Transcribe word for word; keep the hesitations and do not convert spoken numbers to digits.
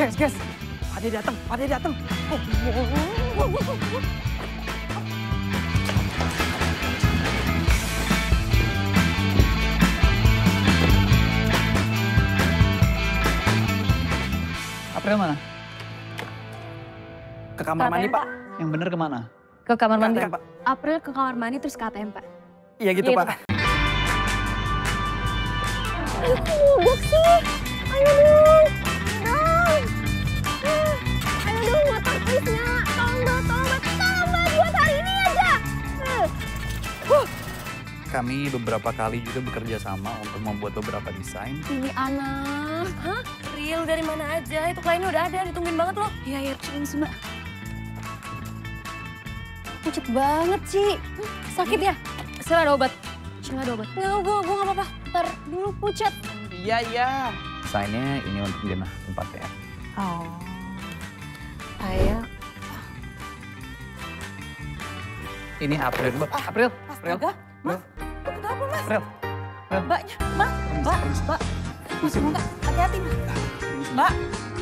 Guys, guys. Pade datang, Pade datang. Oh. April mana? Ke kamar mandi, Pak. Yang bener kemana? Ke kamar mandi. K T M, Pak. April ke kamar mandi terus ke A T M, Pak. Iya gitu, Iya, Pak. Ayo kubuk sih. Ayo dong. Dong. Ayo dong motor please-nya. Tolong Mbak, tolong Mbak. Tolong Mbak, buat hari ini aja. Huh. Kami beberapa kali juga bekerja sama untuk membuat beberapa desain. Ini anak. Hah? Real dari mana aja? Itu kliennya udah ada, ditungguin banget loh. Iya, iya, tungguin sih, Mbak. Pucet banget sih. Sakit ya? Sila ada obat. Sila ada obat. Nggak, gue, gue nggak apa-apa. Ntar dulu pucet. Iya, iya. Desainnya ini untuk denah tempat ya. Oh. Ayah. Ini April. April. April. Astaga, Mas. Kenapa, Mas? April. Mbaknya, Mas. Mbak, Mbak. Mas, Mbak. Hati-hati, Mbak. Mbak.